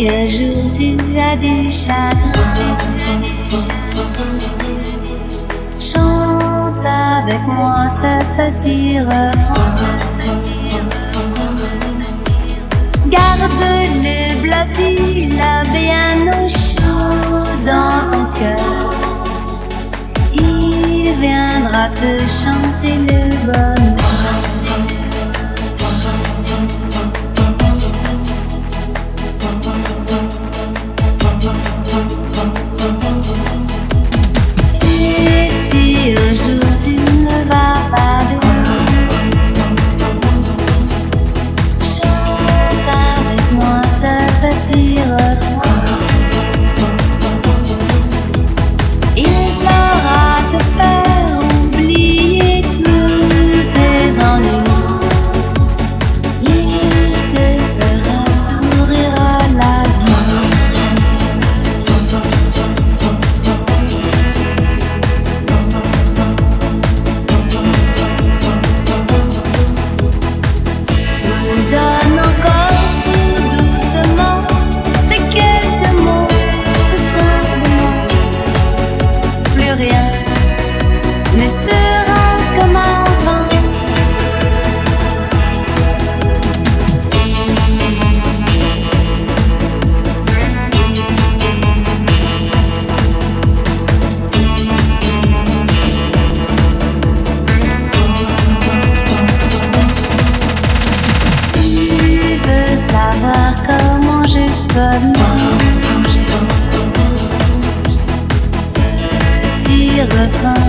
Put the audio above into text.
Si un jour tu as du chagrin, chante avec moi ce petit refrain. Garde-le blotti là bien au chaud dans ton cœur. Il viendra te chanter le bonheur. Et si un jour tu ne vas pas bien, chante avec moi ce petit refrain. Il saura te faire oublier tous tes ennuis. Il te fera sourire à la vie. Je donne encore tout doucement ces quelques mots, tout simplement. Plus rien ne sera comme avant. Tu veux savoir comment je connais ce petit refrain